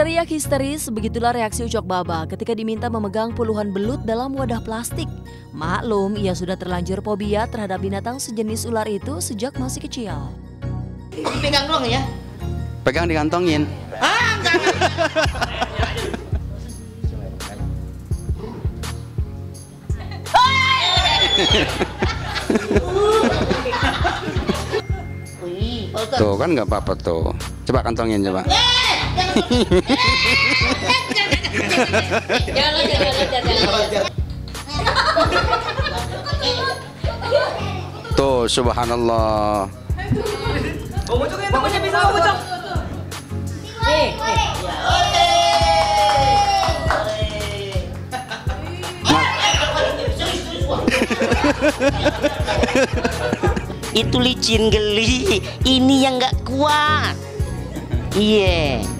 Berteriak histeris, begitulah reaksi Ucok Baba ketika diminta memegang puluhan belut dalam wadah plastik. Maklum, ia sudah terlanjur fobia terhadap binatang sejenis ular itu sejak masih kecil. Dipegang doang ya? Pegang dikantongin. Ah, enggak. Wih, Tuh kan nggak apa-apa tuh. Coba kantongin coba. jangan. Tuh, subhanallah. Bocoknya bisa, bocok. Itu licin geli, ini yang nggak kuat. Iya.